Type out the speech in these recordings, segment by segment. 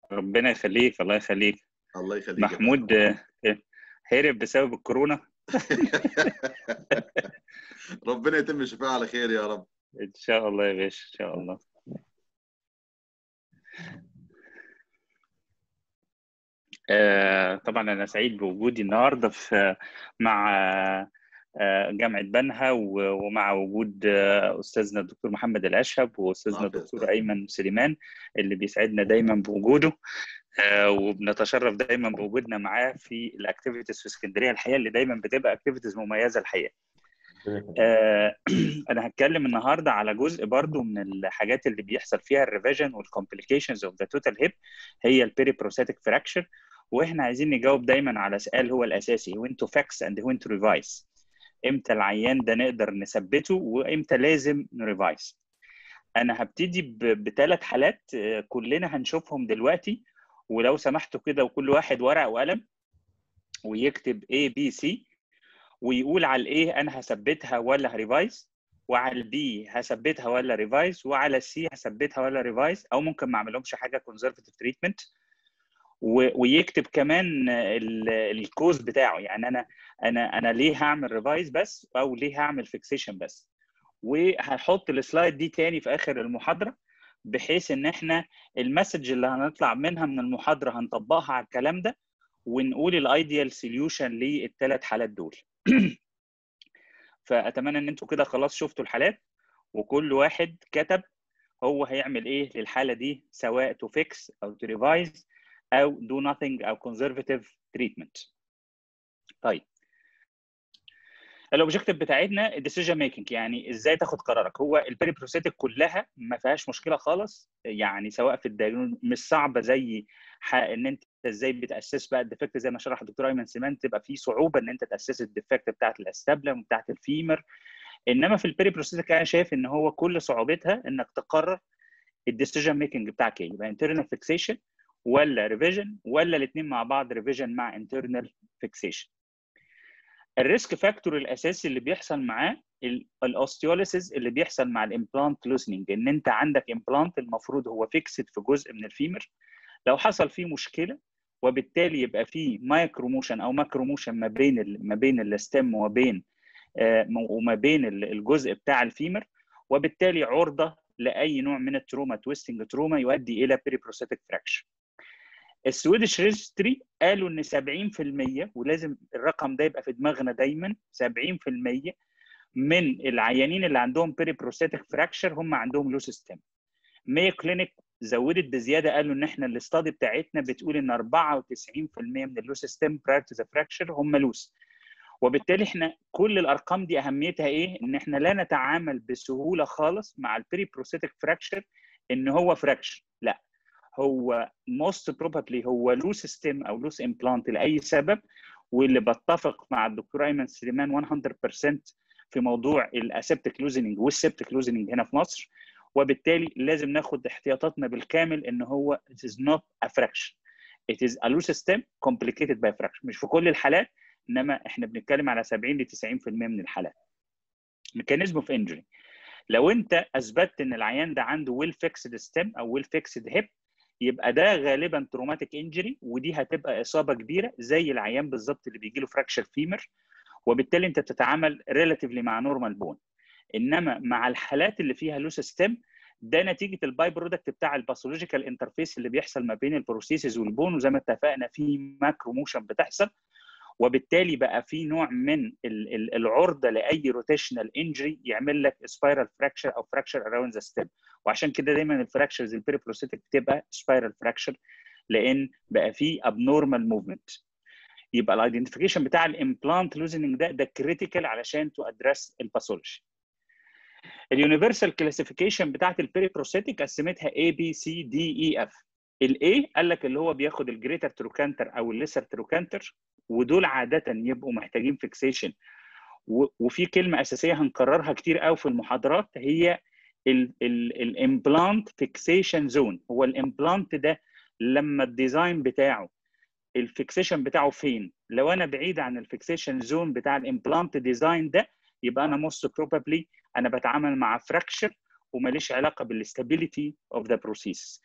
ربنا يخليك، الله يخليك. الله يخليك يا محمود هرب بسبب الكورونا. ربنا يتم الشفاء على خير يا رب. ان شاء الله يا باشا، ان شاء الله. طبعا انا سعيد بوجودي النهارده مع جامعه بنها، ومع وجود استاذنا الدكتور محمد الاشهب واستاذنا الدكتور ايمن سليمان اللي بيسعدنا دايما بوجوده، وبنتشرف دايما بوجودنا معاه في الاكتيفيتيز في اسكندريه الحقيقه، اللي دايما بتبقى اكتيفيتيز مميزه الحقيقه. انا هتكلم النهارده على جزء برضو من الحاجات اللي بيحصل فيها الريفيجن والكومبليكيشنز اوف ذا توتال هيب، هي البيري بروستاتيك فراكشر. واحنا عايزين نجاوب دايما على سؤال هو الاساسي: وين تو فيكس اند وين تو ريفايز. امتى العيان ده نقدر نثبته وامتى لازم نريفايز. انا هبتدي بثلاث حالات كلنا هنشوفهم دلوقتي، ولو سمحتوا كده وكل واحد ورقه وقلم ويكتب A B C، ويقول على الايه انا هثبتها ولا هريفايز، وعلى البي هثبتها ولا ريفايز، وعلى السي هثبتها ولا ريفايز، او ممكن ما اعملهمش حاجه كونزرفتيف تريتمنت. ويكتب كمان الكوز بتاعه، يعني انا ليه هعمل ريفايز بس، او ليه هعمل فيكسيشن بس. وهحط السلايد دي تاني في اخر المحاضره، بحيث ان احنا المسج اللي هنطلع منها من المحاضره هنطبقها على الكلام ده، ونقول الايديال سوليوشن للثلاث حالات دول. فاتمنى ان انتوا كده خلاص شفتوا الحالات، وكل واحد كتب هو هيعمل ايه للحاله دي، سواء تو فيكس او تو ريفايز او دو nothing او كونزرفاتيف تريتمنت. طيب، الاوبجيكتيف بتاعتنا الديسيجن ميكنج، يعني ازاي تاخد قرارك. هو البيري بروستاتيك كلها ما فيهاش مشكله خالص، يعني سواء في الدايجنوز مش صعبه زي ان انت ازاي بتاسس بقى الديفكت، زي ما شرح الدكتور ايمن سليمان تبقى في صعوبه ان انت تاسس الديفكت بتاعت الاستابلم وبتاعت الفيمر. انما في البيري بروستاتيك انا شايف ان هو كل صعوبتها انك تقرر الديسيجن ميكنج بتاعك ايه، يبقى انترنال فيكسيشن ولا ريفيجن، ولا الاثنين مع بعض ريفيجن مع انترنال فيكسيشن. الريسك فاكتور الاساسي اللي بيحصل معاه الاوستيوليسيس اللي بيحصل مع الامبلانت لوزنينج، ان انت عندك امبلانت المفروض هو فيكسد في جزء من الفيمر، لو حصل فيه مشكله وبالتالي يبقى فيه مايكرو موشن او ماكرو موشن ما بين الستم وما بين الجزء بتاع الفيمر، وبالتالي عرضه لاي نوع من التروما، تويستنج تروما، يؤدي الى بيري بروستاتيك فراكشر. السويدش ريجستري قالوا ان 70%، ولازم الرقم ده يبقى في دماغنا دايما، 70% من العيانين اللي عندهم بيري بروستاتيك فراكشر هم عندهم لوس ستيم. مايو كلينيك زودت بزياده، قالوا ان احنا الاستادي بتاعتنا بتقول ان 94% من اللوس ستيم براير تو ذا فراكشر هم لوس. وبالتالي احنا كل الارقام دي اهميتها ايه؟ ان احنا لا نتعامل بسهوله خالص مع البيري بروستاتيك فراكشر ان هو فراكشر، لا، هو most probably هو لوس ستيم او لوس امبلانت لاي سبب. واللي بتفق مع الدكتور ايمن سليمان 100% في موضوع الاسبتيك لوزنينج والسبتيك لوزنينج هنا في مصر، وبالتالي لازم ناخد احتياطاتنا بالكامل ان هو it is not a fraction, it is a loose stem complicated by fraction. مش في كل الحالات، انما احنا بنتكلم على 70 ل 90% من الحالات. ميكانيزم اوف انجري: لو انت اثبتت ان العيان ده عنده ويل فيكسد ستيم او ويل فيكسد هيب، يبقى ده غالبا تروماتيك انجري، ودي هتبقى اصابه كبيره زي العيان بالظبط اللي بيجي له فراكشر فيمر، وبالتالي انت بتتعامل ريلاتيفلي مع نورمال بون. انما مع الحالات اللي فيها لوس ستيم، ده نتيجه الباي برودكت بتاع الباثولوجيكال انترفيس اللي بيحصل ما بين البروسيسز والبون، وزي ما اتفقنا في ماكرو موشن بتحصل، وبالتالي بقى في نوع من العرضه لاي روتيشنال انجري يعمل لك سبايرال فراكشر او فراكشر اراوند ذا ستيم. وعشان كده دايما الفراكشرز البيري بروستاتيك بتبقى سبايرال فراكشر، لان بقى في ابنورمال موفمنت. يبقى الايدنتيفيكيشن بتاع الامبلانت لوزنينج ده كريتيكال علشان تو ادريس الباثولوجي. اليونيفرسال كلاسيفيكيشن بتاعت البيري بروستاتيك قسمتها A B C D E F. الاي قال لك اللي هو بياخد الجريتر تروكانتر او الليسر تروكانتر، ودول عاده يبقوا محتاجين فيكسيشن. وفي كلمه اساسيه هنكررها كتير قوي في المحاضرات، هي الامبلانت فيكسيشن زون. هو الامبلانت ده لما الديزاين بتاعه الفيكسيشن بتاعه فين؟ لو انا بعيد عن الفيكسيشن زون بتاع الامبلانت ديزاين ده، يبقى انا موست بروبابلي انا بتعامل مع فراكشر وماليش علاقه بالاستابيليتي اوف ذا بروسيس.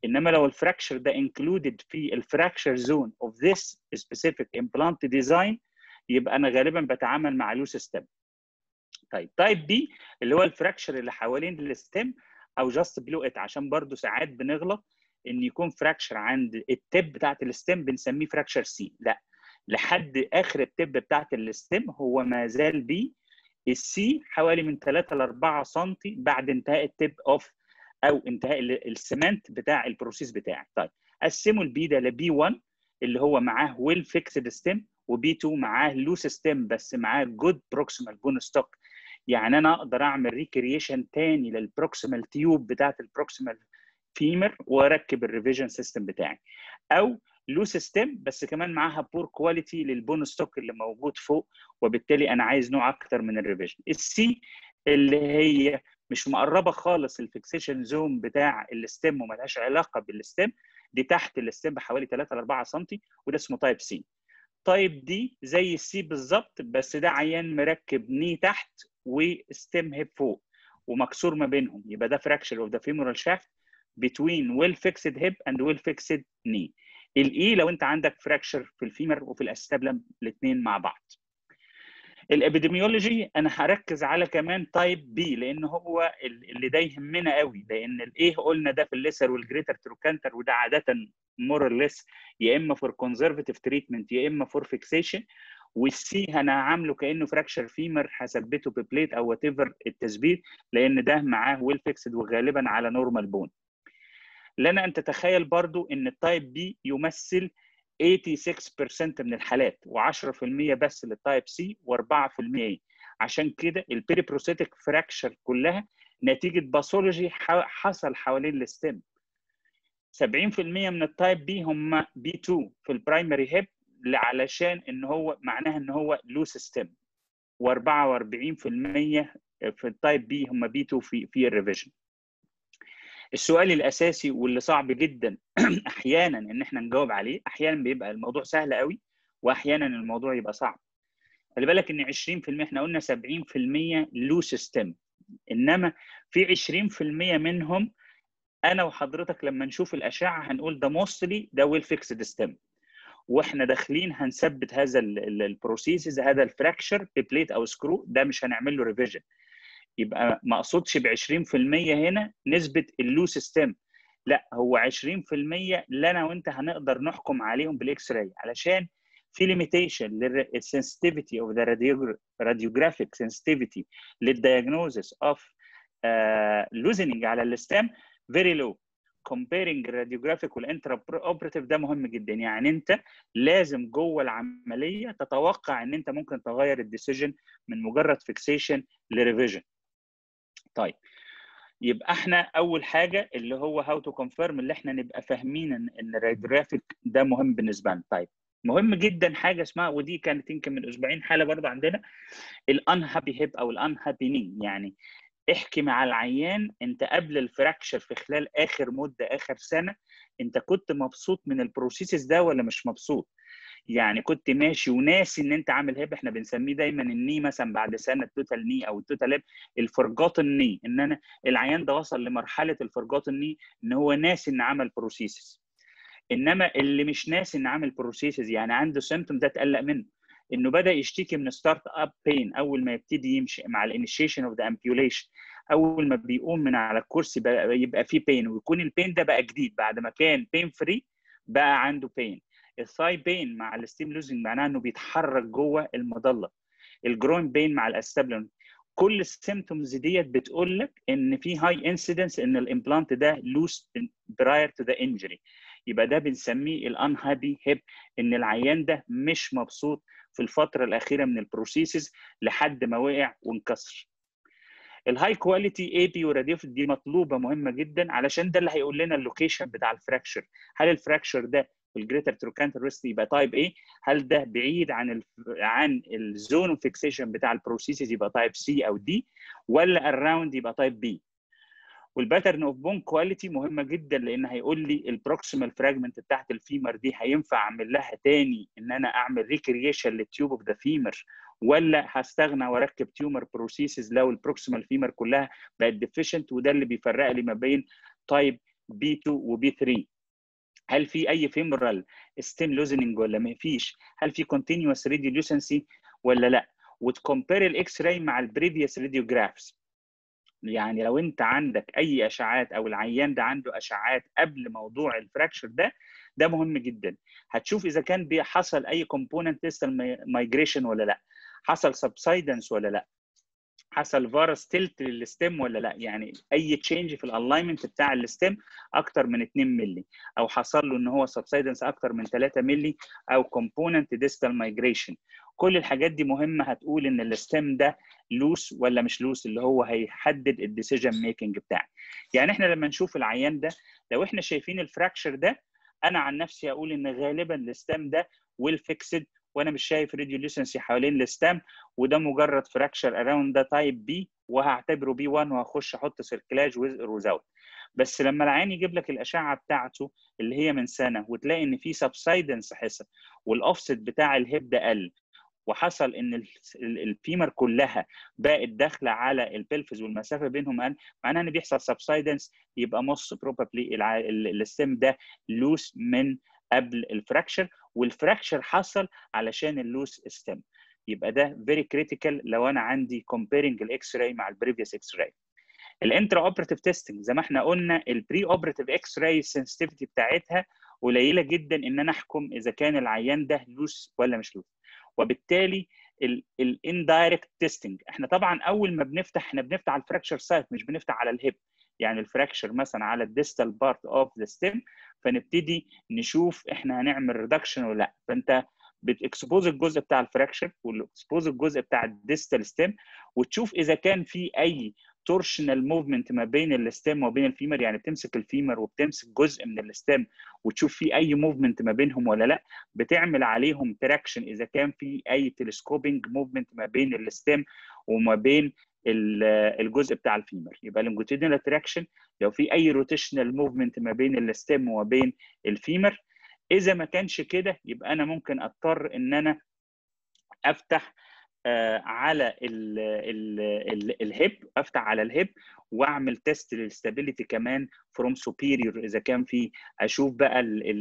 انما لو الفراكشر ده included في الفراكشر زون of this specific implant design يبقى انا غالبا بتعامل مع لوس ستيم. طيب تايب بي اللي هو الفراكشر اللي حوالين الستيم او جاست بلو ات، عشان برضو ساعات بنغلط ان يكون فراكشر عند التب بتاعت الستيم بنسميه فراكشر سي، لا، لحد اخر التب بتاعت الستيم هو ما زال بي. السي حوالي من 3 ل 4 سم بعد انتهاء التب اوف او انتهاء السمنت بتاع البروسيس بتاعي. طيب قسموا البي ده لبي 1 اللي هو معاه ويل فيكسد ستيم، وبي 2 معاه لوس ستيم بس معاه جود بروكسيمال بون ستوك. يعني انا اقدر اعمل ريكريشن تاني للبروكسيمال تيوب بتاعت البروكسيمال فيمر واركب الريفيجن سيستم بتاعي، او لوس ستيم بس كمان معاها بور كواليتي للبون ستوك اللي موجود فوق، وبالتالي انا عايز نوع اكتر من الريفيجن. السي اللي هي مش مقربه خالص الفيكسيشن زون بتاع الستيم وملهاش علاقه بالستيم، دي تحت الستيم بحوالي 3 ل 4 سم، وده اسمه تايب سي. تايب دي زي السي بالظبط، بس ده عيان مركب ني تحت وستيم هيب فوق ومكسور ما بينهم، يبقى ده فراكشر اوف ذا فيمورال شافت between well fixed hip and well fixed knee. الاي لو انت عندك فراكشر في الفيمر وفي الاستابلم الاثنين مع بعض. الابيديميولوجي انا هركز على كمان تايب بي لان هو اللي ده يهمنا قوي، لان الايه قلنا ده في الليسر والجريتر تروكانتر، وده عاده مور اور ليس يا اما فور كونزرفاتيف تريتمنت يا اما فور فيكسيشن، والسي انا عامله كانه فراكشر فيمر هثبته ببليت او وات ايفر التثبيت، لان ده معاه ويل فيكسد وغالبا على نورمال بون. لنا ان تتخيل برضو ان التايب بي يمثل 86% من الحالات و10% بس للتايب سي و4%. عشان كده البيريبروسيتك فراكشر كلها نتيجه باثولوجي حصل حوالين الستيم. 70% من التايب بي هم بي 2 في البرايمري هيب علشان ان هو معناها ان هو لوس ستيم، و44% في التايب بي هم بي 2 في الريفيجن. السؤال الاساسي واللي صعب جدا احيانا ان احنا نجاوب عليه، احيانا بيبقى الموضوع سهل قوي واحيانا الموضوع يبقى صعب. خلي بالك ان 20% احنا قلنا 70% لوس ستيم، انما في 20% منهم انا وحضرتك لما نشوف الاشعه هنقول ده موستلي ده ويل فيكسد ستيم، واحنا داخلين هنثبت هذا البروسيسز هذا الفراكشر ببليت او سكرو، ده مش هنعمل له ريفيجن. يبقى ما اقصدش ب 20% هنا نسبه اللوس ستيم، لا، هو 20% اللي انا وانت هنقدر نحكم عليهم بالاكس راي، علشان في ليميتيشن للسنسيتيفيتي اوف ذا راديوجرافيك سنسيتيفيتي للدياجنوزس اوف لوزنينج على الستيم فيري لو. comparing الراديوجرافيك والانترا اوبراتيف ده مهم جدا، يعني انت لازم جوه العمليه تتوقع ان انت ممكن تغير الديسيجن من مجرد فيكسيشن لريفيجن. طيب يبقى احنا اول حاجه اللي هو هاو تو كونفيرم، اللي احنا نبقى فاهمين ان الراديوجرافيك ده مهم بالنسبه لنا. طيب مهم جدا حاجه اسمها، ودي كانت يمكن من اسبوعين حاله برضه عندنا، الانهابي هيب او الانهابي ني. يعني احكي مع العيان انت قبل الفراكشر في خلال اخر مده اخر سنه انت كنت مبسوط من البروسيسز ده ولا مش مبسوط؟ يعني كنت ماشي وناسي ان انت عامل هيب، احنا بنسميه دايما الني مثلا بعد سنه التوتال ني او التوتال هيب، الفرجاتن ني، ان انا العيان ده وصل لمرحله الفرجاتن ني ان هو ناسي ان عمل بروسيسز. انما اللي مش ناسي ان عامل بروسيسز يعني عنده سيمتوم ده تقلق منه، انه بدا يشتكي من ستارت اب بين اول ما يبتدي يمشي مع الانيشيشن اوف ذا امبيوليشن، اول ما بيقوم من على الكرسي يبقى فيه بين، ويكون البين ده بقى جديد بعد ما كان بين فري بقى عنده بين. الثاي بين مع الستيم لوزنج معناه انه بيتحرك جوه المظله. الجروين بين مع الاستابلون، كل السيمتومز ديت بتقول لك ان في هاي انسيدنس ان الامبلانت ده لوس براير تو ذا انجري، يبقى ده بنسميه الانهابي هيب، ان العيان ده مش مبسوط في الفتره الاخيره من البروسيسز لحد ما وقع وانكسر. الهاي كواليتي اي بي وراديوف دي مطلوبه مهمه جدا، علشان ده اللي هيقول لنا اللوكيشن بتاع الفراكشر. هل الفراكشر ده في الجريتر تروكانتر ريست يبقى تايب ايه؟ هل ده بعيد عن الزون اوف فيكسيشن بتاع البروسيسز يبقى تايب سي او دي، ولا اراوند يبقى تايب بي؟ والباترن اوف بون كواليتي مهمه جدا، لان هيقول لي البروكسيمال فراجمنت بتاعت الفيمر دي هينفع اعمل لها تاني ان انا اعمل ريكريشن للتيوب اوف ذا فيمر، ولا هستغنى واركب تيومر بروسيسز لو البروكسيمال فيمر كلها بقت ديفيشنت. وده اللي بيفرق لي ما بين تايب B2 وبي 3. هل في اي فيمورال ستيم لوزننج ولا ما فيش؟ هل في كونتينوس راديولوسنسي ولا لا؟ وتكمبير الاكس راي مع البريفيوس راديوجرافز. يعني لو انت عندك اي اشعاعات او العيان ده عنده اشعاعات قبل موضوع الفراكشر ده مهم جدا. هتشوف اذا كان حصل اي كومبوننت ديستال مايجريشن ولا لا، حصل سبسايدنس ولا لا، حصل فارس تلت للستيم ولا لا، يعني اي تشينج في الالاينمنت بتاع الستيم اكتر من 2 مللي، او حصل له ان هو سبسايدنس اكتر من 3 مللي، او كومبوننت ديستال مايجريشن. كل الحاجات دي مهمه، هتقول ان الستيم ده لوس ولا مش لوس، اللي هو هيحدد الديسيجن ميكنج بتاعي. يعني احنا لما نشوف العيان ده، لو احنا شايفين الفراكشر ده، انا عن نفسي اقول ان غالبا الستيم ده ويل فيكسد، وانا مش شايف راديولوسنسي حوالين الستام، وده مجرد فراكشر اراوند ده تايب بي، وهعتبره بي 1 وهخش احط سيركلاج وزاوت. بس لما العيان يجيب لك الاشعه بتاعته اللي هي من سنه، وتلاقي ان في سبسايدنس حصل، والاوفست بتاع الهيب ده قل، وحصل ان الفيمر كلها بقت داخله على البلفز والمسافه بينهم قل، معناها ان بيحصل سبسايدنس، يبقى موست بروبابلي الستيم ده لوس من قبل الفراكشر، والفراكشر حصل علشان اللوس ستيم. يبقى ده فيري كريتيكال لو انا عندي كومبيرنج الاكس راي مع البريفيوس اكس راي. الانترا اوبراتيف تيستنج زي ما احنا قلنا، البري اوبراتيف اكس راي السنسيتيفيتي بتاعتها قليله جدا ان انا احكم اذا كان العيان ده لوس ولا مش لوس. وبالتالي الاندايركت تيستنج، احنا طبعا اول ما بنفتح، احنا بنفتح على الفراكشر سايت، مش بنفتح على الهيب. يعني الفراكشر مثلا على الديستال بارت اوف ذا ستيم، فنبتدي نشوف احنا هنعمل ريدكشن ولا لا. فانت بتكسبوز الجزء بتاع الفراكشر والاكسبوز الجزء بتاع الديستال ستيم، وتشوف اذا كان في اي تورشنال موفمنت ما بين الستيم وبين الفيمر، يعني بتمسك الفيمر وبتمسك جزء من الستيم وتشوف في اي موفمنت ما بينهم ولا لا. بتعمل عليهم تراكشن اذا كان في اي تلسكوبينج موفمنت ما بين الستيم وما بين الجزء بتاع الفيمر. يبقى لونجيتودينال تراكشن لو في اي روتيشنال موفمنت ما بين الستيم وما بين الفيمر. اذا ما كانش كده، يبقى انا ممكن اضطر ان انا افتح على الهيب، افتح على الهيب واعمل تيست للستابيليتي كمان فروم سوبيريور، اذا كان في اشوف بقى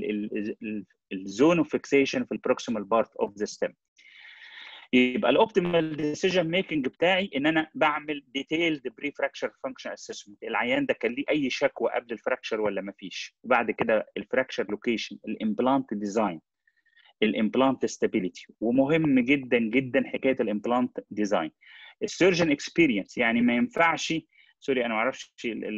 الزون اوف فيكسيشن في البروكسيمال بارت اوف ذا ستيم. يبقى الاوبتيمال ديسيجن ميكنج بتاعي ان انا بعمل ديتيلد بري فراكشر فانكشن اسسمنت، العيان ده كان ليه اي شكوى قبل الفراكشر ولا ما فيش، وبعد كده الفراكشر لوكيشن، الامبلانت ديزاين، الامبلانت ستابيليتي، ومهم جدا جدا حكايه الامبلانت ديزاين. السيرجن اكسبيرينس، يعني ما ينفعش، سوري انا ما اعرفش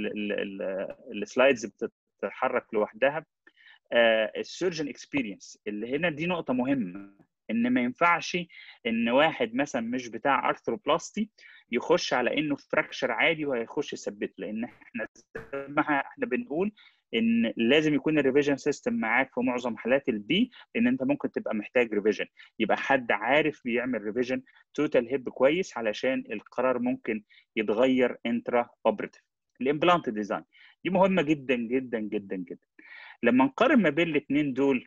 السلايدز بتتحرك لوحدها. السيرجن اكسبيرينس اللي هنا دي نقطه مهمه، ان ما ينفعش ان واحد مثلا مش بتاع ارثروبلاستي يخش على انه فراكشر عادي وهيخش يثبت، لان احنا زي ما احنا بنقول ان لازم يكون الريفيجن سيستم معاك في معظم حالات البي، لان انت ممكن تبقى محتاج ريفيجن، يبقى حد عارف بيعمل ريفيجن توتال هيب كويس، علشان القرار ممكن يتغير انترا اوبراتيف. الامبلانت ديزاين دي مهمه جدا جدا جدا جدا. لما نقارن ما بين الاثنين دول،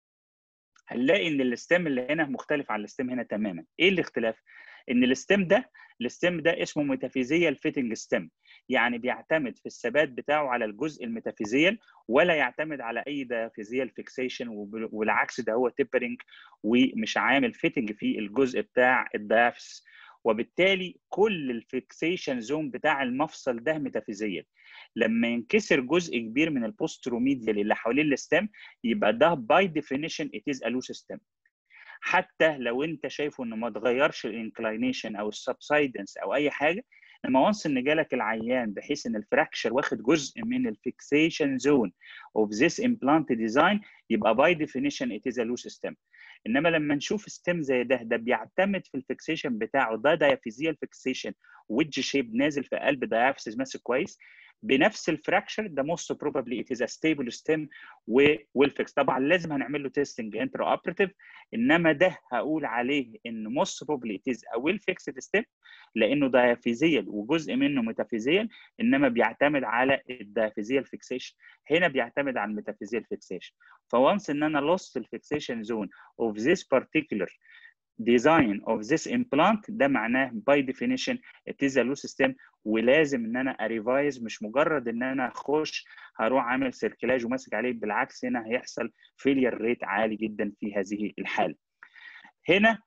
هنلاقي ان الستيم اللي هنا مختلف عن الستيم هنا تماما. ايه الاختلاف؟ ان الستيم ده اسمه ميتافيزيال فيتنج ستيم، يعني بيعتمد في الثبات بتاعه على الجزء الميتافيزيال، ولا يعتمد على اي دايافيزيال فيكسيشن، والعكس ده هو تيبرنج ومش عامل فيتنج في الجزء بتاع الدايافس. وبالتالي كل الفيكسيشن زون بتاع المفصل ده ميتافيزيال. لما ينكسر جزء كبير من البوستروميديال اللي حوالين الستيم، يبقى ده باي ديفينيشن ات از ا لوس ستيم. حتى لو انت شايفه انه ما اتغيرش الانكلاينيشن او السبسايدنس او اي حاجه، لما وانس ان جالك العيان بحيث ان الفراكشر واخد جزء من الفيكسيشن زون اوف ذيس امبلانت ديزاين، يبقى باي ديفينيشن ات از ا لوس ستيم. انما لما نشوف ستيم زي ده بيعتمد في الفيكسيشن بتاعه ده دايافيزيال فيكسيشن ويدج شيب نازل في قلب دايافيسيس ماسك كويس بنفس الفراكشر، ده موست بروبابلي ات از ا ستيبل ستيم والفيكس. طبعا لازم هنعمل له تيستنج انترا اوبراتيف، انما ده هقول عليه ان موست بروبابلي ات از ا ويل فيكسد ستيم، لانه دايافيزيال وجزء منه ميتافيزيال، انما بيعتمد على الدايافيزيال فيكسيشن، هنا بيعتمد على الميتافيزيال فيكسيشن. فوانس ان انا لوست الفيكسيشن زون اوف ذيس بارتيكولر design of this implant ده معناه by definition it is a loose stem، ولازم ان انا اريفايز، مش مجرد ان انا اخش هروح عامل سيركلاج وماسك عليه، بالعكس هنا هيحصل فيلير ريت عالي جدا في هذه الحاله. هنا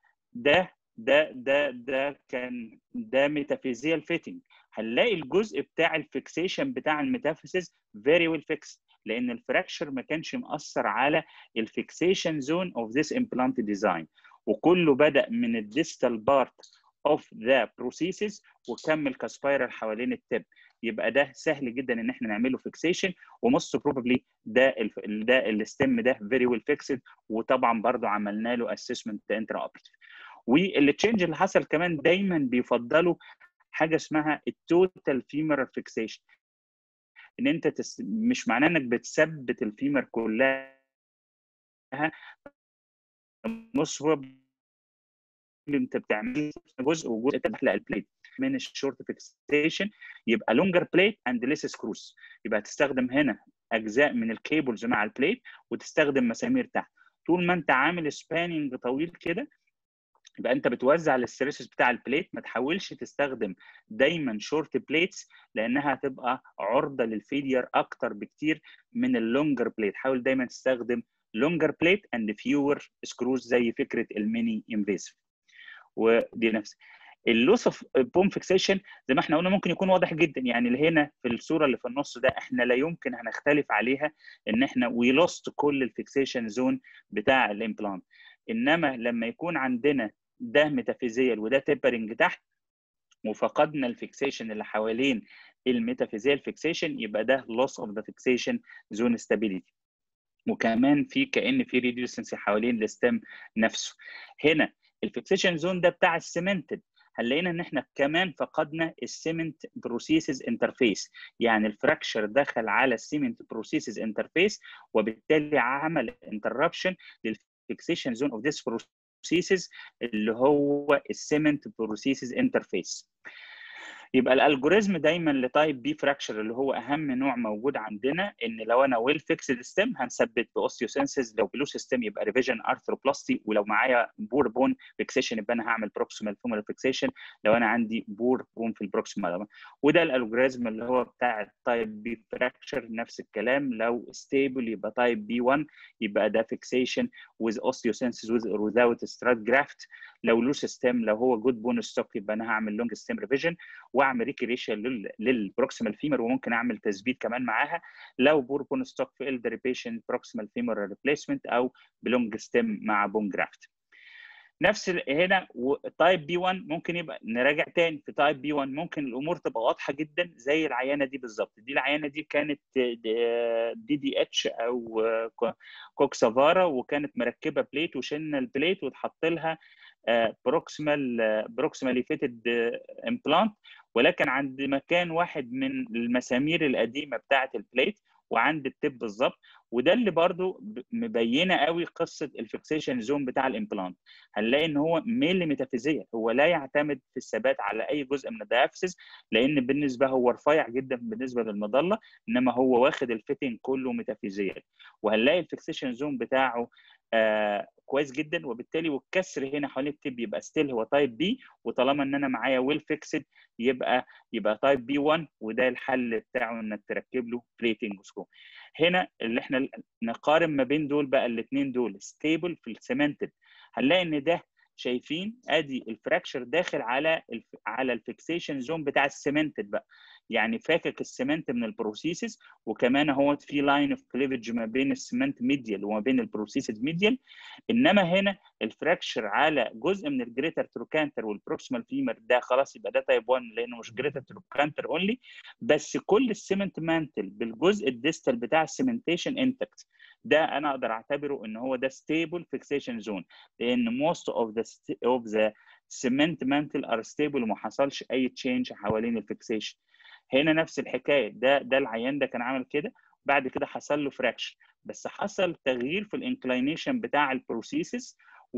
ده ميتافيزيال فيتنج. هنلاقي الجزء بتاع الفيكسيشن بتاع الميتافيزيز فيري ويل فيكس، لان الفراكشر ما كانش مأثر على الفيكسيشن زون اوف ذيس امبلانت ديزاين، وكله بدأ من الديستال بارت اوف ذا بروسيسز وكمل كسبايرال حوالين التب. يبقى ده سهل جدا ان احنا نعمله فيكسيشن، وموست بروبلي ده الستيم ده فيري ويل فيكسد، وطبعا برضو عملنا له اسسمنت انترا اوبرتيف. والتشينج اللي حصل كمان دايما بيفضلوا حاجه اسمها التوتال فيمرال فيكسيشن، ان انت مش معناه انك بتثبت الفيمر كلها، نص انت بتعمل جزء وجزء تحلق البليت من الشورت فيكسيشن، يبقى لونجر بليت اند ليس سكروز. يبقى تستخدم هنا اجزاء من الكيبلز مع البليت، وتستخدم مسامير تحت. طول ما انت عامل سباننج طويل كده، يبقى انت بتوزع الاستريسز بتاع البليت. ما تحاولش تستخدم دايما شورت بليتس، لانها هتبقى عرضه للفيلير اكتر بكتير من اللونجر بليت. حاول دايما تستخدم لونجر بليت اند فيور سكروز، زي فكره الميني انفيسيف. ودي نفس اللوس اوف بوم فيكسيشن زي ما احنا قلنا ممكن يكون واضح جدا. يعني اللي هنا في الصوره اللي في النص ده احنا لا يمكن هنختلف عليها ان احنا وي لوست كل الفيكسيشن زون بتاع الامبلانت. انما لما يكون عندنا ده ميتافيزيال وده تيبرنج تحت، وفقدنا الفيكسيشن اللي حوالين الميتافيزيال فيكسيشن، يبقى ده لوس اوف ذا فيكسيشن زون ستابيليتي، وكمان في كأن في ريديوسنسي حوالين الستيم نفسه. هنا الفيكسيشن زون ده بتاع السيمنتد، هنلاقينا ان احنا كمان فقدنا السيمنت بروسيسز انترفيس، يعني الفراكشر دخل على السيمنت بروسيسز انترفيس، وبالتالي عمل انتربشن للفيكسيشن زون اوف ذيس بروسيسز اللي هو السيمنت بروسيسز انترفيس. يبقى الالجوريزم دايما لتايب بي فراكشر اللي هو اهم نوع موجود عندنا، ان لو انا ويل فيكسد ستيم هنثبت باوستيوسينسيس، لو بلو سيستم يبقى ريفيجن ارثروبلاستي، ولو معايا بور بون فيكسيشن يبقى انا هعمل بروكسيمال فيمورال فيكسيشن لو انا عندي بور بون في البروكسيمال. وده الالجوريزم اللي هو بتاع التايب بي فراكشر. نفس الكلام، لو ستيبل يبقى تايب بي 1 يبقى ده فيكسيشن with osteosensis with or without strut graft. لو لو سيستم لو هو جود بون ستوك يبقى انا هعمل لونج ستيم ريفيجن واعمل ريكريشن للبروكسيمال فيمر، وممكن اعمل تثبيت كمان معاها لو بور بون ستوك في الدريبيشن بروكسيمال فيمر ريبليسمنت او بلونج ستيم مع بون جرافت. نفس هنا تايب بي 1 ممكن يبقى نراجع تاني. في تايب بي 1 ممكن الامور تبقى واضحه جدا زي العيانه دي بالظبط. دي العيانه دي كانت دي اتش او كوكسافارا، وكانت مركبه بليت، وشلنا البليت واتحط لها بروكسيمالي فيتد امبلانت، ولكن عند مكان واحد من المسامير القديمه بتاعه البليت وعند التب بالظبط. وده اللي برضو مبينه قوي قصه الفيكسيشن زون بتاع الامبلانت. هنلاقي ان هو ميل ميتافيزيال، هو لا يعتمد في الثبات على اي جزء من الديافيسز، لان بالنسبه هو رفيع جدا بالنسبه للمظله، انما هو واخد الفيتنج كله ميتافيزيال. وهنلاقي الفيكسيشن زون بتاعه كويس جدا، وبالتالي والكسر هنا حوالين التب يبقى ستيل هو تايب بي، وطالما ان انا معايا ويل فيكسد يبقى تايب بي 1، وده الحل بتاعه انك تركب له بليتنج وسكرو. هنا اللي احنا نقارن ما بين دول بقى الاثنين دول ستيبل في السيمنتد، هنلاقي ان ده شايفين ادي الفراكشر داخل على الفيكسيشن زون بتاع السيمنتد بقى، يعني فاكك السيمنت من البروسيسز، وكمان اهو في لاين اوف كليفج ما بين السيمنت ميديال وما بين البروسيسز ميديال. انما هنا الفراكشر على جزء من الجريتر تروكانتر والبروكسيمال فيمر، ده خلاص يبقى ده تايب 1 لانه مش جريتر تروكانتر اونلي، بس كل السيمنت مانتل بالجزء الديستال بتاع السيمنتيشن انتكت. ده انا اقدر اعتبره ان هو ده ستيبل فيكسيشن زون، لان most of the cement mantle are stable وما حصلش اي تشينج حوالين الفيكسيشن. هنا نفس الحكايه، ده العيان ده كان عامل كده، بعد كده حصل له فراكشر، بس حصل تغيير في الانكلاينيشن بتاع البروسيسز،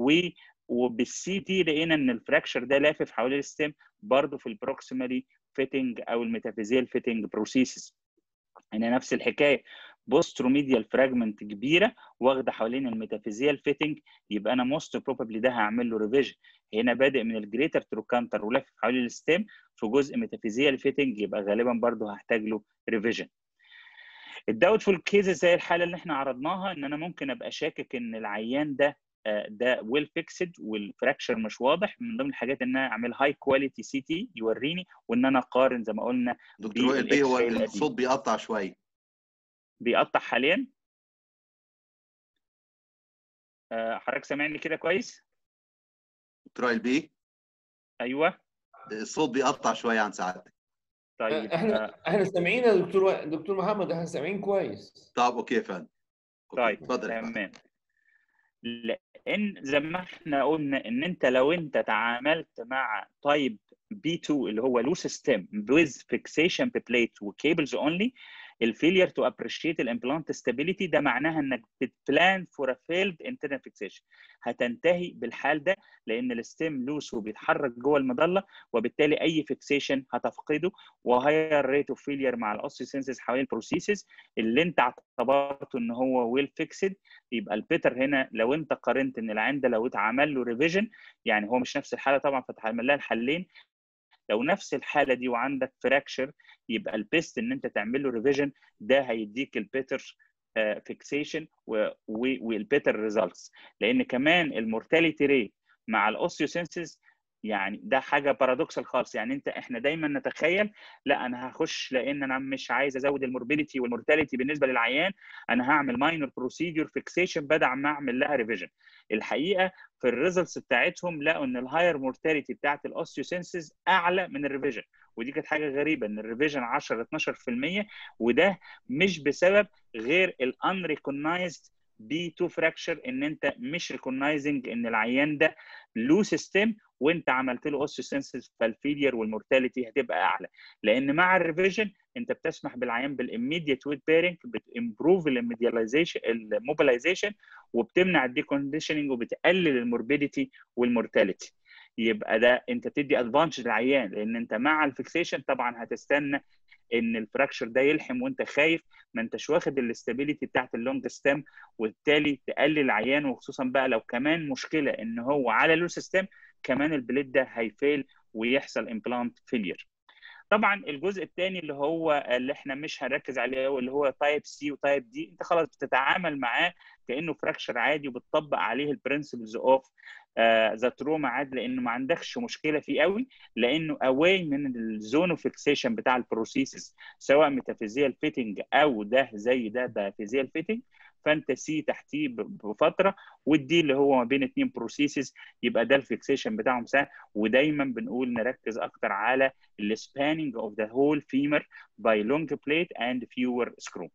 وبالسي تي لقينا ان الفراكشر ده لافف حوالين الستيم برضه في البروكسيمالي فيتنج او الميتافيزيال فيتنج بروسيسز. هنا نفس الحكايه، بوستروميديال فراجمنت كبيره واخده حوالين الميتافيزيال فيتنج، يبقى انا موست بروبابلي ده هعمل له ريفيجن. هنا بادئ من الجريتر تروكانتر ولف حوالين الستيم في جزء ميتافيزيال فيتنج، يبقى غالبا برضه هحتاج له ريفيجن. الداوتفول كيسز زي الحاله اللي احنا عرضناها، ان انا ممكن ابقى شاكك ان العيان ده ويل فيكسد والفراكشر مش واضح. من ضمن الحاجات ان انا اعمل هاي كواليتي سي تي يوريني، وان انا اقارن زي ما قلنا دكتور وائل بيه، بالاكس هو راي القديم. الصوت بيقطع شويه. بيقطع حاليا؟ حضرتك سامعني كده كويس؟ دكتور وائل بيه، ايوه. الصوت بيقطع شويه عن سعادتك. طيب احنا سامعين يا دكتور محمد، احنا سامعين كويس. طب اوكي يا فندم. طيب اتفضل يا فندم. تمام. لان زي ما احنا قلنا ان انت لو انت تعاملت مع تايب بي 2 اللي هو لوس ستيم with fixation ببليت وكيبلز اونلي، الفيلير تو ابريشيت الامبلانت ستابيليتي ده معناها انك بتبلان فور ا فيلد انترنال فيكسيشن، هتنتهي بالحال ده لان الستيم لوس وبيتحرك جوه المظله، وبالتالي اي فيكسيشن هتفقده، وهاير ريت اوف فيلير مع الاوستيوسينثيز حوالين البروسيسز اللي انت اعتبرته ان هو ويل فيكسد. يبقى البيتر هنا لو انت قارنت ان العين ده لو اتعمل له ريفيجن، يعني هو مش نفس الحاله طبعا فتعمل لها الحلين، لو نفس الحاله دي وعندك فراكشر يبقى البيست ان انت تعمل له ريفيجن، ده هيديك البيتر فيكسيشن والبيتر ريزلتس. لان كمان المورتاليتي ريت مع الاوستيوسينثيز يعني ده حاجه بارادوكسال خالص. يعني احنا دايما نتخيل لا انا هخش لان انا مش عايز ازود الموربيديتي والمورتاليتي بالنسبه للعيان، انا هعمل ماينور بروسيدور فيكسيشن بدل ما اعمل لها ريفيجن. الحقيقه في الريزلتس بتاعتهم لقوا ان الهاير مورتاليتي بتاعت الاوستيوسينثيز اعلى من الريفيجن، ودي كانت حاجه غريبه ان الريفيجن 10 12%، وده مش بسبب غير الان ريكوجنايزد بي 2 فراكشر، ان انت مش ريكوجنايزنج ان العيان ده له سيستم وانت عملت له اوستيوسينثيز، فالفيلير والمورتاليتي هتبقى اعلى. لان مع الريفيجن انت بتسمح بالعيان بالاميديت ويت بيرنج، بتمبروف الموبيلايزيشن وبتمنع الديكونديشننج وبتقلل الموربيديتي والمورتاليتي. يبقى ده انت بتدي ادفانتج للعيان، لان انت مع الفيكسيشن طبعا هتستنى ان الفراكشر ده يلحم وانت خايف، ما انتش واخد الاستابيليتي بتاعت اللونج ستيم، وبالتالي تقلل العيان. وخصوصا بقى لو كمان مشكله ان هو على لو ستيم، كمان البليد ده هيفيل ويحصل امبلانت فيلير. طبعا الجزء الثاني اللي هو اللي احنا مش هنركز عليه اللي هو تايب سي وتايب دي، انت خلاص بتتعامل معاه كانه فراكشر عادي وبتطبق عليه البرنسبلز اوف ذا تروما عادي، لانه ما عندكش مشكله فيه قوي، لانه اواي من الزون اوف فيكسيشن بتاع البروسيسز سواء ميتافيزيال فيتنج او ده زي ده بافيزيال فيتنج، فانت سي تحتيه بفتره، والدي اللي هو ما بين اثنين بروسيسز، يبقى ده الفيكسيشن بتاعهم سهل. ودايما بنقول نركز اكتر على السباننج اوف ذا هول فيمر باي لونج بليت اند فيور سكرو.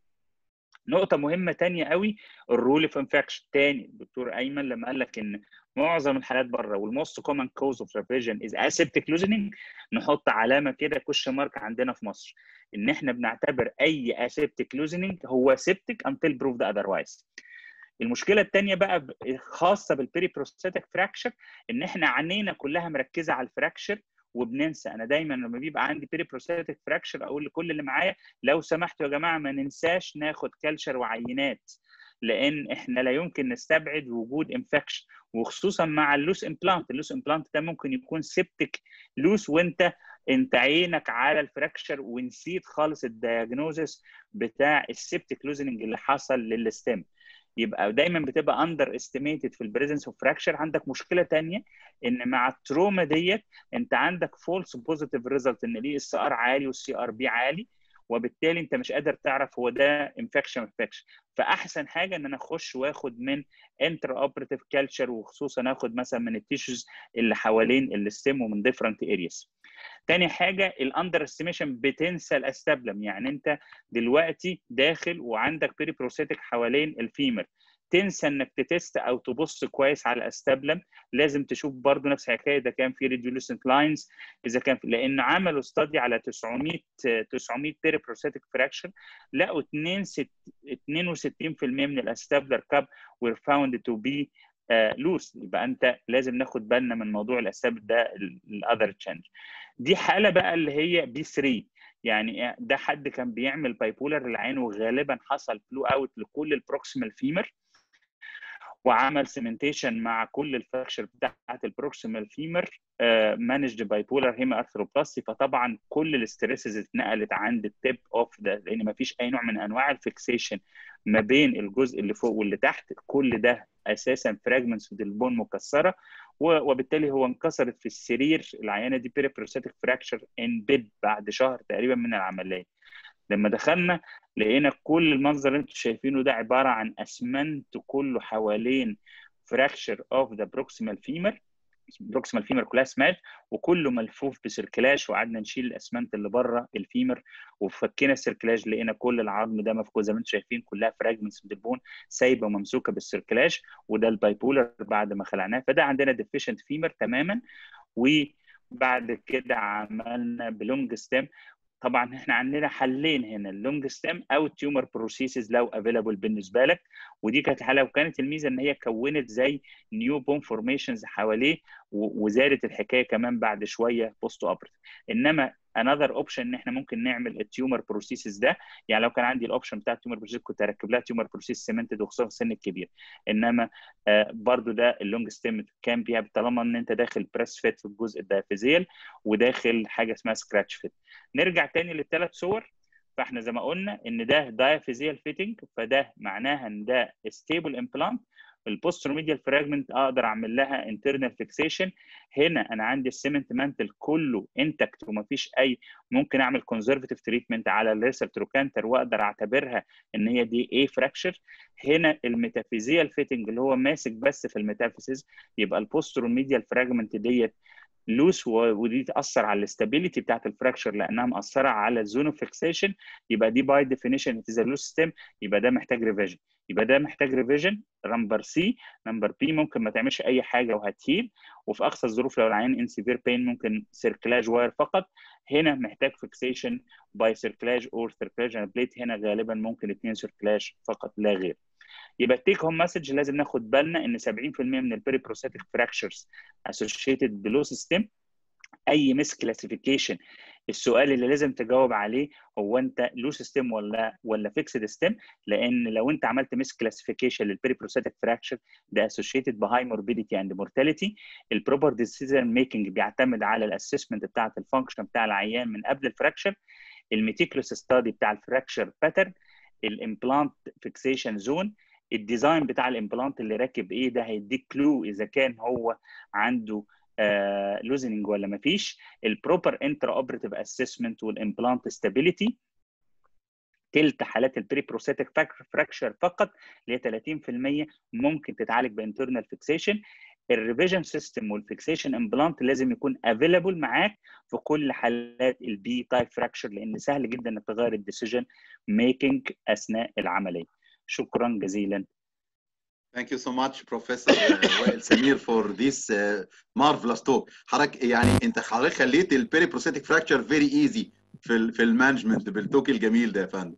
نقطة مهمة تانية قوي، الرول اوف انفكشن. تاني الدكتور ايمن لما قال لك ان معظم الحالات بره والموست كومن كوز اوف ريفيجن از اسيبتيك لوزنينج، نحط علامة كده كويشن مارك عندنا في مصر، ان احنا بنعتبر اي اسيبتيك لوزنينج هو سيبتيك until proved otherwise. المشكله الثانيه بقى خاصه بالبيري بروستاتيك فراكشر، ان احنا عينينا كلها مركزه على الفراكشر وبننسى. انا دايما لما بيبقى عندي بيري بروستاتيك فراكشر اقول لكل اللي معايا لو سمحتوا يا جماعه ما ننساش ناخد كالشر وعينات، لان احنا لا يمكن نستبعد وجود انفكشن، وخصوصا مع اللوس امبلانت. اللوس امبلانت ده ممكن يكون سيبتيك لوس وانت عينك على الفراكشر ونسيت خالص الدياجنوزس بتاع السيبتيك لوزننج اللي حصل للستيم. يبقى دايما بتبقى اندر استيميتد في البريزنس اوف فراكشر. عندك مشكله ثانيه ان مع التروما ديت انت عندك فولس بوزيتيف ريزلت، ان الاي اس ار عالي والسي ار بي عالي، وبالتالي انت مش قادر تعرف هو ده انفكشن. فاحسن حاجه ان انا اخش واخد من انتر اوبراتيف كالتشر، وخصوصا اخد مثلا من التيشوز اللي حوالين الستيم ومن ديفرنت ارياز. تاني حاجه الاندر استيميشن، بتنسى الاستابلم. يعني انت دلوقتي داخل وعندك بيري بروستاتيك حوالين الفيمر، تنسى انك تتست او تبص كويس على الاستابلم. لازم تشوف برضو نفس الحكايه اذا كان في ريديولوسنت لاينز، اذا كان في، لان عملوا استادي على 900 بيري بروستاتيك فراكشر، لقوا 62% من الاستابلر كاب were found to be لوس. يبقى انت لازم ناخد بالنا من موضوع الاستابل ده الاذر تشينج. دي حاله بقى اللي هي بي 3، يعني ده حد كان بيعمل بايبولر للعين وغالبا حصل فلو اوت لكل البروكسيمال فيمر، وعمل سيمنتيشن مع كل الفراكشر بتاعت البروكسيمال فيمر، مانجد بايبولار هيما ارثروبلاستي. فطبعا كل الاستريسز اتنقلت عند التيب اوف ده، لان ما فيش اي نوع من انواع الفيكسيشن ما بين الجزء اللي فوق واللي تحت. كل ده اساسا فراجمنتس في البون مكسره، وبالتالي هو انكسرت في السرير. العيانه دي بيريبروستاتيك فراكشر ان بيد بعد شهر تقريبا من العمليه. لما دخلنا لقينا كل المنظر اللي انتم شايفينه ده عباره عن اسمنت كله حوالين فراكشر اوف ذا بروكسيمال فيمر، بروكسيمال فيمر كلها سماش، وكله ملفوف بسيركلاج. وقعدنا نشيل الاسمنت اللي بره الفيمر وفكينا السيركلاج، لقينا كل العظم ده مفكوك زي ما انتم شايفين، كلها فراجمنتس من البون سايبه وممسوكه بالسيركلاج. وده البايبولر بعد ما خلعناه. فده عندنا ديفيشنت فيمر تماما. وبعد كده عملنا بلونج ستيم. طبعا احنا عندنا حلين هنا، اللونج ستيم او التيومر بروسيسز لو افيلابل بالنسبه لك. ودي كانت حاله، وكانت الميزه ان هي كونت زي نيو بون فورميشنز حواليه، وزادت الحكايه كمان بعد شويه بوست اوبرت. انما انذر اوبشن ان احنا ممكن نعمل التيومر بروسيسز ده. يعني لو كان عندي الاوبشن بتاع التيومر بروسيس كنت اركب لها تيومر بروسيس سيمنتد، وخصوصا في السن الكبير. انما برضو ده اللونج ستيم كان بيها، طالما ان انت داخل بريس فيت في الجزء الدايفيزيال وداخل حاجه اسمها سكراتش فيت. نرجع تاني للثلاث صور. فاحنا زي ما قلنا ان ده دايفيزيال فيتنج، فده معناها ان ده ستيبل امبلانت. البوستروميديال فراجمنت اقدر اعمل لها انترنال فيكسيشن. هنا انا عندي السيمنت مانتل كله انتكت ومفيش اي، ممكن اعمل كونزرفتيف تريتمنت على الليسر تروكانتر واقدر اعتبرها ان هي دي اي فراكشر. هنا الميتافيزيال فيتنج اللي هو ماسك بس في الميتافيزيز، يبقى البوستروميديال فراجمنت ديت لوس، ودي تاثر على الاستابيليتي بتاعت الفراكشر لانها مأثره على الزون اوف فيكسيشن. يبقى دي باي ديفينيشن از لوس ستيم، يبقى ده محتاج ريفيجن. يبقى ده محتاج ريفيجن نمبر سي. نمبر بي ممكن ما تعملش اي حاجه وهتهيل، وفي اقصى الظروف لو العيان ان سيفير بين ممكن سيركلاج واير فقط. هنا محتاج فيكسيشن باي سيركلاج اور سيركلاج اند بليت. هنا غالبا ممكن 2 سيركلاج فقط لا غير. يبقى التيك هوم مسج لازم ناخد بالنا ان 70% من البيري بروستاتيك فراكشرز اسوشيتد بلو سيستم. اي مس كلاسيفيكيشن، السؤال اللي لازم تجاوب عليه هو انت لو سيستم ولا فيكسد ستيم. لان لو انت عملت مس كلاسيفيكيشن للبيري بروستاتيك فراكشر ده اسوشيتد بهاي موربيديتي اند مورتاليتي. البروبر ديسيجن ميكنج بيعتمد على الاسسمنت بتاعه الفانكشن بتاع العيان من قبل الفراكشر، الميتيكولوس ستادي بتاع الفراكشر باترن، الامبلانت فيكسيشن زون، الديزاين بتاع الامبلانت اللي راكب ايه. ده هيديك كلو اذا كان هو عنده لوزننج ولا ما فيش. البروبر انترا اوبريتيف اسسمنت والامبلانت ستابيليتي. تلت حالات البري بروستاتيك فراكشر فقط اللي هي 30% ممكن تتعالج بانترنال فيكسيشن. الريفيجن سيستم والفيكسيشن امبلانت لازم يكون افيلابل معاك في كل حالات البي تايب فراكشر، لان سهل جدا انك تغير الديسيجن ميكنج اثناء العمليه. شكرا جزيلا. Thank you so much Professor وائل سمير for this marvelous talk. حضرتك يعني انت خليت البيري بروستاتيك فراكشر very easy في المانجمنت بالتوك الجميل ده يا فندم.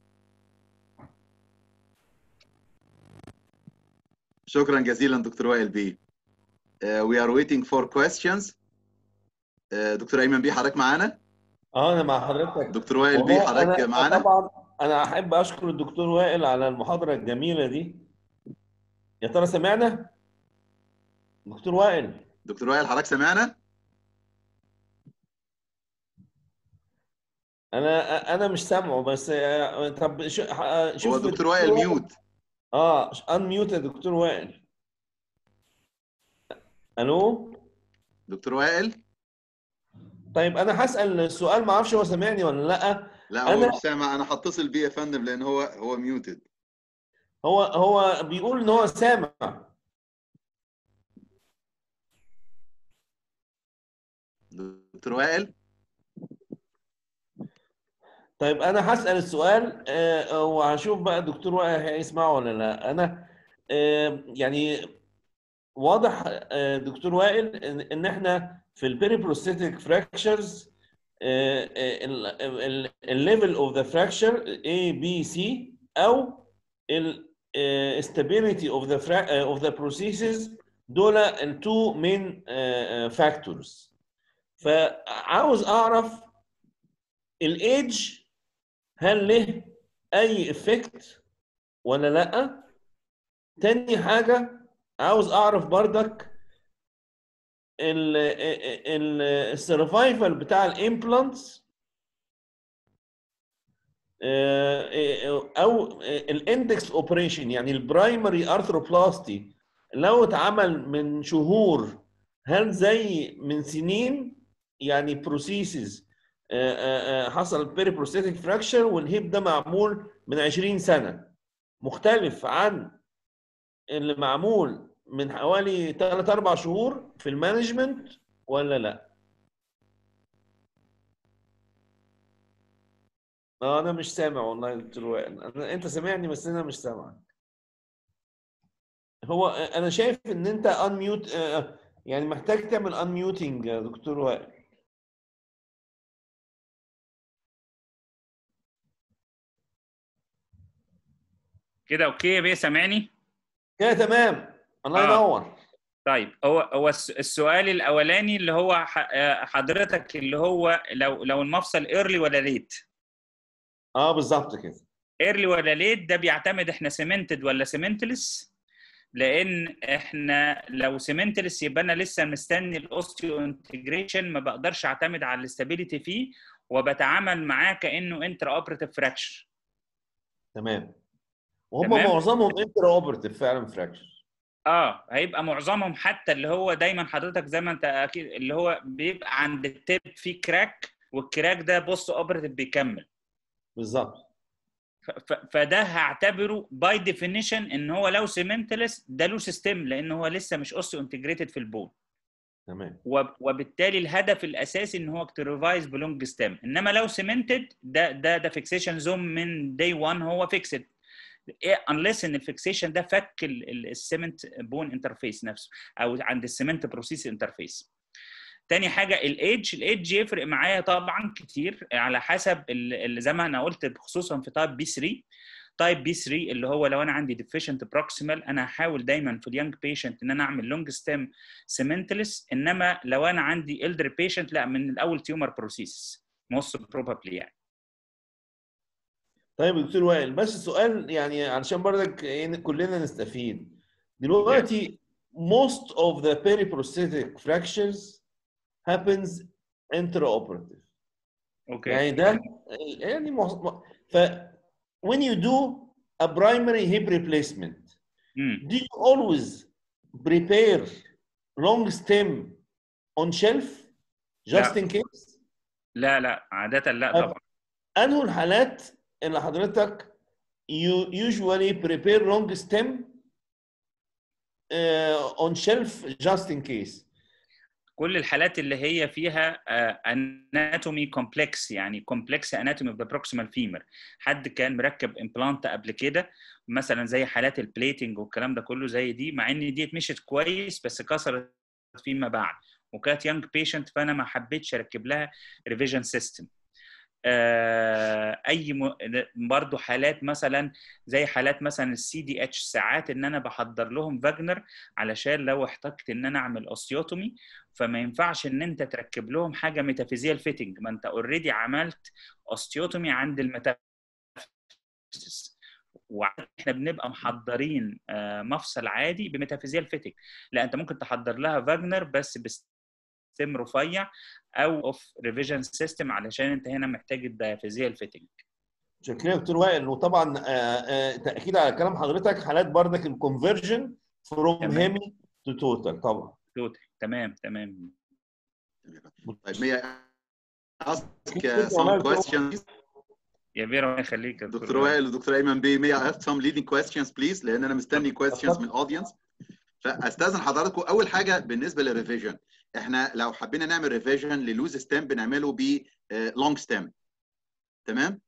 شكرا جزيلا دكتور وائل بيه. We are waiting for questions. دكتور ايمن بيه حضرتك معانا؟ انا مع حضرتك. دكتور وائل بيه حضرتك معانا؟ طبعا انا احب اشكر الدكتور وائل على المحاضره الجميله دي. يا ترى سمعنا؟ دكتور وائل. دكتور وائل حضرتك سمعنا؟ انا مش سامعه بس طب شوف هو دكتور وائل ميوت. انميوت يا دكتور وائل. الو دكتور وائل. طيب انا هسال السؤال، ما اعرفش هو سامعني ولا لا. لا هو مش سامع. انا هتصل بيه يا فندم لان هو ميوتد. هو بيقول ان هو سامع. دكتور وائل. طيب انا هسال السؤال وهشوف بقى الدكتور وائل هيسمعه ولا لا. انا يعني واضح دكتور وائل ان احنا في البيري بروستاتيك فراكشرز الليفل اوف ذا فراكشر A B C او stability of the processes دول التو مين فاكتورز. فعاوز اعرف الايدج هل له اي افكت ولا لا؟ تاني حاجه عاوز اعرف بردك السرفايفل بتاع الامبلانتس او الاندكس اوبريشن، يعني البرايمري ارثروبلاستي لو اتعمل من شهور هل زي من سنين؟ يعني بروسيسز حصل بيري بروستاتيك فراكشر والهيب ده معمول من 20 سنه، مختلف عن اللي معمول من حوالي 3 4 شهور في المانجمنت ولا لا؟ انا مش سامع والله يا دكتور وائل، انت سامعني بس انا مش سامعك. هو انا شايف ان انت انميوت، يعني محتاج تعمل انميوتنج يا دكتور وائل. كده اوكي يا بيه، سامعني؟ كده تمام، الله ينور. طيب، هو السؤال الاولاني اللي هو حضرتك اللي هو لو المفصل ايرلي ولا ليت؟ بالظبط كده. ايرلي ولا ليت ده بيعتمد احنا سيمنتد ولا سيمنتلس، لان احنا لو سيمنتلس يبقى انا لسه مستني الاوستيو انتجريشن، ما بقدرش اعتمد على الاستابيليتي فيه، وبتعامل معاه كانه انترا اوبراتيف فراكشر. تمام. وهم تمام؟ معظمهم انترا اوبراتيف فعلا فراكشر. هيبقى معظمهم، حتى اللي هو دايما حضرتك زي ما انت اكيد اللي هو بيبقى عند التيب فيه كراك، والكراك ده بوست اوبراتيف بيكمل. بالظبط. فده هعتبره باي ديفينيشن ان هو لو سيمنتلس ده له سيستم، لان هو لسه مش اوستيو انتجريتد في البون. تمام. وبالتالي الهدف الاساسي ان هو اكتريفايز بلونج ستيم. انما لو سيمنتد ده فيكسيشن زون من داي 1 هو فيكسد، unless ان الفيكسيشن ده فك السيمنت بون انترفيس نفسه، او عند السيمنت بروسيس انترفيس. تاني حاجه الايدج يفرق معايا طبعا كتير على حسب زي ما انا قلت، خصوصا في تايب بي 3. تايب بي 3 اللي هو لو انا عندي ديفيشنت بروكسيمال، انا هحاول دايما في اليونج بيشنت ان انا اعمل لونج ستيم سيمنتلس. انما لو انا عندي الدر بيشنت، لا، من الاول تيومر بروسيس موست بروبابلي يعني. طيب يا دكتور وائل، بس السؤال يعني علشان برضك كلنا نستفيد دلوقتي. most of the periprosthetic fractures happens intraoperative. اوكي. يعني ده يعني ف when you do a primary hip replacement, do you always prepare long stem on shelf just in case؟ لا عادة لا طبعا. أنه الحالات اللي حضرتك you usually prepare long stem on shelf just in case؟ كل الحالات اللي هي فيها اناتومي كومبلكس، يعني كومبلكس اناتومي اوف ذا بروكسيمال فيمر، حد كان مركب امبلانت قبل كده مثلا، زي حالات البليتنج والكلام ده كله زي دي، مع ان دي مشيت كويس بس كسرت فيما بعد وكانت يانج بيشنت، فانا ما حبيتش اركب لها ريفيجن سيستم. برضو حالات مثلا زي حالات مثلا السي دي اتش، ساعات ان انا بحضر لهم فاجنر علشان لو احتجت ان انا اعمل اوستيوتومي، فما ينفعش ان انت تركب لهم حاجه ميتافيزيال فيتنج، ما انت اوريدي عملت اوستيوتومي عند الميتافيزيس، واحنا بنبقى محضرين مفصل عادي بميتافيزيال فيتنج. لا، انت ممكن تحضر لها فاجنر بس سيم رفيع او اوف ريفيجن سيستم، علشان انت هنا محتاج الديافيزيال فيتنج. شكرا يا دكتور وائل. وطبعا تاكيد على كلام حضرتك، حالات بردك الكونفرجن فروم هيمي تو توتال طبعا. توتال. تمام. طيب may I ask some questions؟ يا بيه ربنا يخليك يا دكتور وائل ودكتور ايمن بيه، may I ask some leading questions please؟ لان انا مستني questions من الاودينس. فاستاذن حضراتكم، اول حاجه بالنسبه للريفيجن، احنا لو حبينا نعمل ريفيجن للوز ستيم بنعمله ب لونج ستيم. تمام؟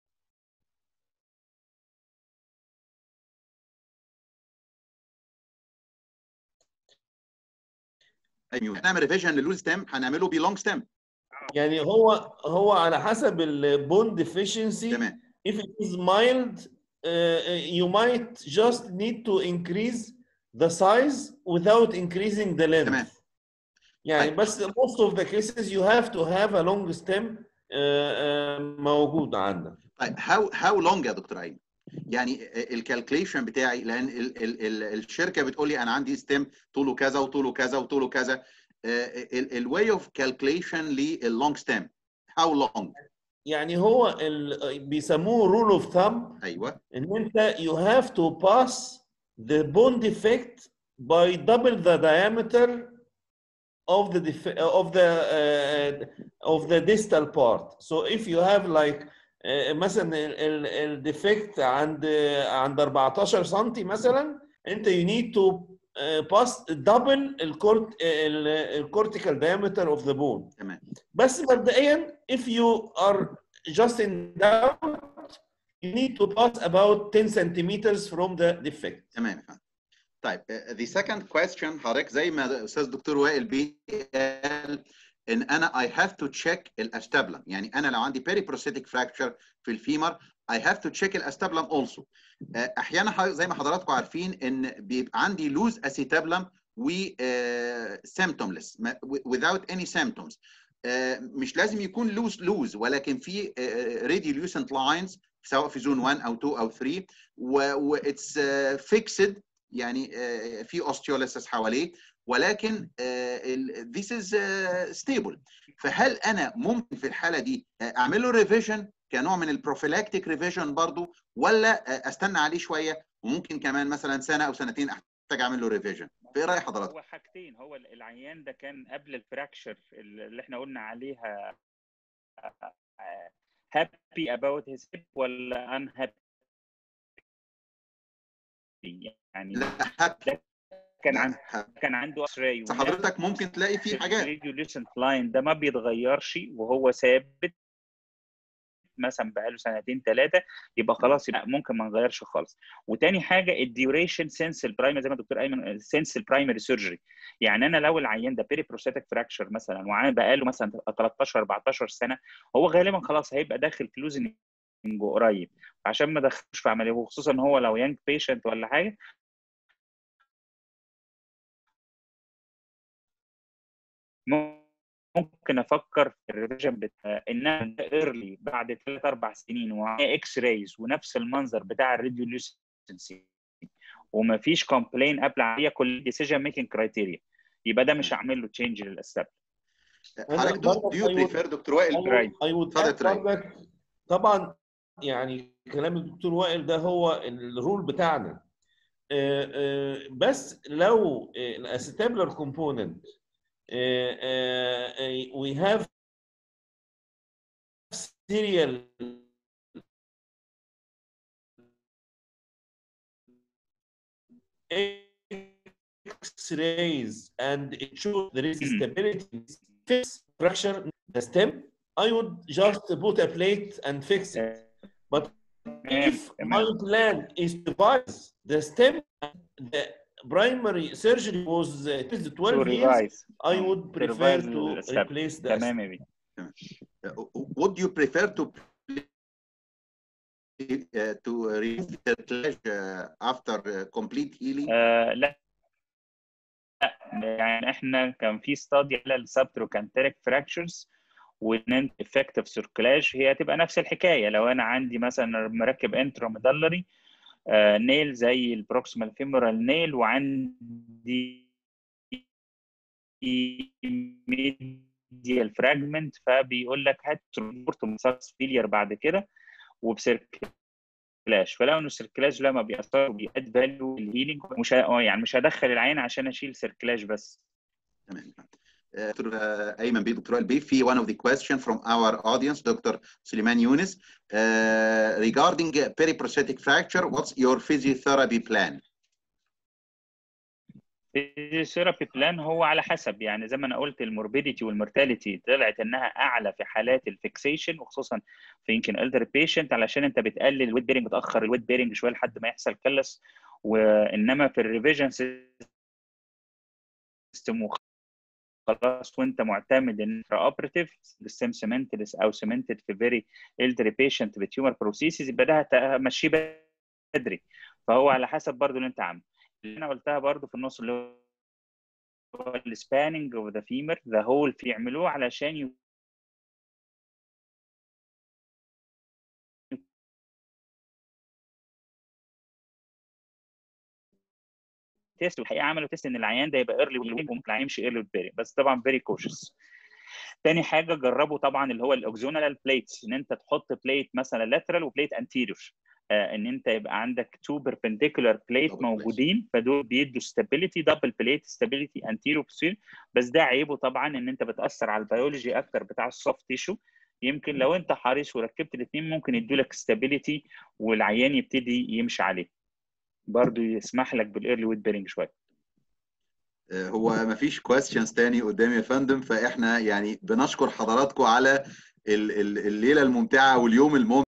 نعمل ريفيجن للوز ستيم هنعمله بلونج ستيم. يعني هو على حسب البون ديفيشنسي. تمام. if it is mild you might just need to increase the size without increasing the length. تمام. يعني بس most of the cases you have to have a long stem موجود عندك. طيب how long يا دكتور ايمن؟ يعني الكالكوليشن بتاعي، لان الشركه بتقول لي انا عندي ستيم طوله كذا وطوله كذا وطوله كذا، الواي اوف كالكوليشن لللونج ستيم how long؟ يعني هو بيسموه رول اوف ثامب. ايوه. ان انت you have to pass the bond defect by double the diameter of the distal part. So if you have like مثلا الديفكت عند 14 سم مثلا، انت you need to pass double الكورتيكال diameter of the bone. تمام. بس مبدئيا if you are just in doubt you need to pass about 10 centimeters from the defect. تمام. طيب the second question حضرتك زي ما الاستاذ دكتور وائل قال ان انا I have to check الاستابلم. يعني انا لو عندي periprosthetic fracture في الفيمر I have to check الاستابلم also. احيانا زي ما حضراتكم عارفين ان بيبقى عندي loose acetabulum و symptomless without any symptoms. مش لازم يكون loose ولكن في radiolucent lines سواء في زون 1 او 2 او 3 و it's fixed، يعني في osteolysis حواليه، ولكن this is stable. فهل انا ممكن في الحاله دي اعمل له ريفيجن كنوع من البروفيلاكتيك ريفيجن برضو، ولا استنى عليه شويه وممكن كمان مثلا سنه او سنتين احتاج اعمل له ريفيجن؟ في راي حضرتك؟ هو حاجتين، هو العيان ده كان قبل الفراكشر اللي احنا قلنا عليها happy about his hip ولا unhappy؟ يعني لا كان عنده اكس-راي، حضرتك ممكن تلاقي فيه حاجات. الريديوليسنت لاين ده ما بيتغيرش وهو ثابت مثلا بقاله سنتين ثلاثه، يبقى خلاص يبقى ممكن ما نغيرش خالص. وتاني حاجه الديوريشن سينس البرايمري، زي ما الدكتور ايمن سينس البرايمري سيرجري. يعني انا لو العيان ده بيري بروستاتيك فراكشر مثلا وعامل بقاله مثلا 13 14 سنه، هو غالبا خلاص هيبقى داخل كلوزنج قريب، عشان ما دخلش في عمليه، وخصوصا ان هو لو يانج بيشنت ولا حاجه ممكن افكر في الريفيجن بتاع انها ايرلي بعد 3 4 سنين ومعايا اكس رايز ونفس المنظر بتاع الريديوليسنسي ومفيش كومبلين قبل عليها كل ديسيجن ميكنج كرايتيريا، يبقى ده مش هعمل له تشينج للاستابل. حضرتك دو يو بريفير دكتور وائل؟ طبعا يعني كلام الدكتور وائل ده هو الرول بتاعنا. بس لو الاسيتابلر كومبوننت we have serial X-rays and it shows there is stability, fix fracture the stem, I would just put a plate and fix it. But if my plan is to bypass the stem, the primary surgery was 12 years, I would prefer to replace the stem. Would you prefer to remove the cartilage after complete healing؟ لا، يعني احنا كان في ستادي على السبتروكانتريك فراكشرز وان افكتيف سيركلاج، هي هتبقى نفس الحكايه. لو انا عندي مثلا مركب انتروميدالري نيل زي البروكسيمال فيمورال نيل وعندي ميديال فراجمنت، فبيقول لك هات ترومبورتومساكس فيلير بعد كده وبسيركلاج، فلو انه السيركلاج لما بيأثر وبيأد فاليو الهيلينج مش يعني مش هدخل العين عشان اشيل سيركلاج بس. تمام. دكتور ايمن بيه، دكتور البيه، في one of the question from our audience دكتور سليمان يونس regarding periprosthetic fracture, what's your physiotherapy plan؟ الثيرابي بلان هو على حسب، يعني زي ما انا قلت الموربيديتي والمورتاليتي طلعت انها اعلى في حالات الفيكسيشن وخصوصا في يمكن الدر بيشنت، علشان انت بتقلل الويت بيرنج، بتاخر الويت بيرنج شويه لحد ما يحصل كلس. وانما في الريفيجن سيستم خلاص وانت معتمد ان اوبريتيف السيم سيمنتلس او سيمنتد في فيري الدر بيشنت بتيومر بروسيسز، يبقى ده هتمشيه بدري. فهو على حسب برضو اللي انت عامله. اللي انا قلتها برضو في النص اللي هو السباننج اوف ذا فيمر ذا هول، في يعملوه علشان تيست، والحقيقه عملوا تيست ان العيان ده يبقى ايرلي ويت وممكن العيان يمشي ايرلي ويت بيرنج، بس طبعا فيري كوشس. تاني حاجه جربوا طبعا اللي هو الاوكزونال بليتس، ان انت تحط بليت مثلا لاترال وبليت انتيريور، ان انت يبقى عندك تو بيربنديكولار بليت موجودين، فدول بيدوا ستابيليتي، دبل بليت ستابيليتي انتيريور بوستيريور. بس ده عيبه طبعا ان انت بتاثر على البيولوجي اكتر بتاع السوفت تيشو. يمكن لو انت حريص وركبت الاثنين ممكن يدوا لك ستابيليتي والعيان يبتدي يمشي عليه، برضه يسمح لك بالايرلي ويت بيرنج شويه. هو ما فيش كويستشنز تاني قدامي يا فندم، فاحنا يعني بنشكر حضراتكم على الليله الممتعه واليوم الممتع.